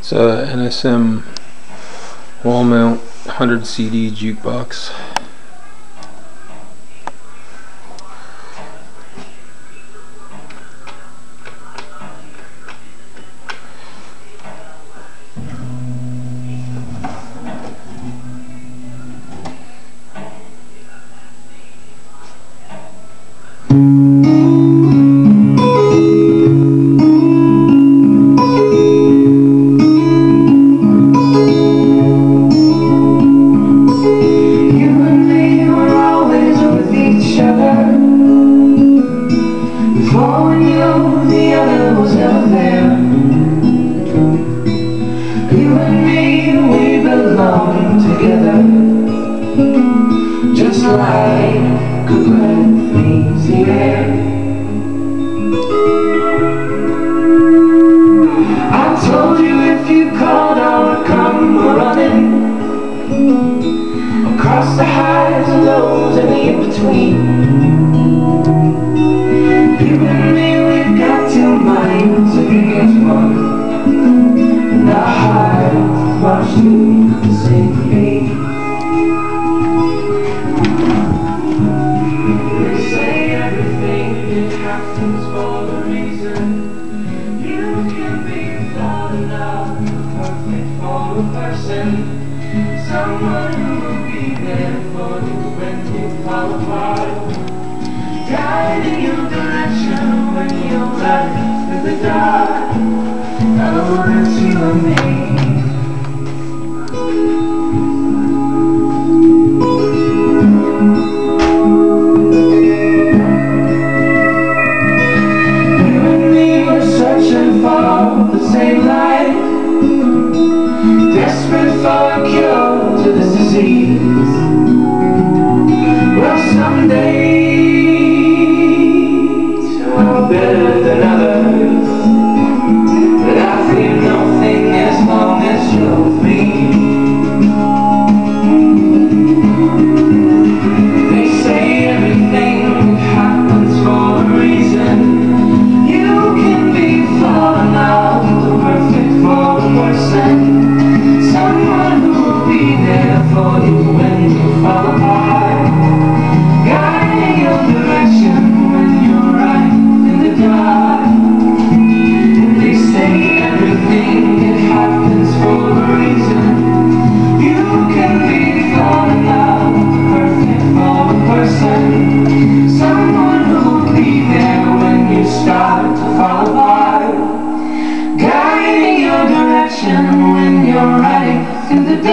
It's a NSM wall mount 100 CD jukebox. Just like a breath fills the air. I told you if you called I would come running across the highs and lows and the in-between. You and me, we've got 2 minds against one, and our hearts march to the same beat. Happens for a reason. You can be falling out, perfect for a person, someone who will be there for you when you fall apart, guiding your direction when you're right through the dark. Oh, that's you and me. Desperate for a cure to this disease. Well, some days are better than others, but I fear nothing as long as you're with me. They say everything happens for a reason. You can be falling out, the perfect for a person, someone who will be there for you when you fall apart, guiding your direction when you're right in the dark. And they say everything, it happens for a reason. You can be falling out, perfect for a person, someone who will be there when you start to fall apart, guiding your direction when you're right in the dark.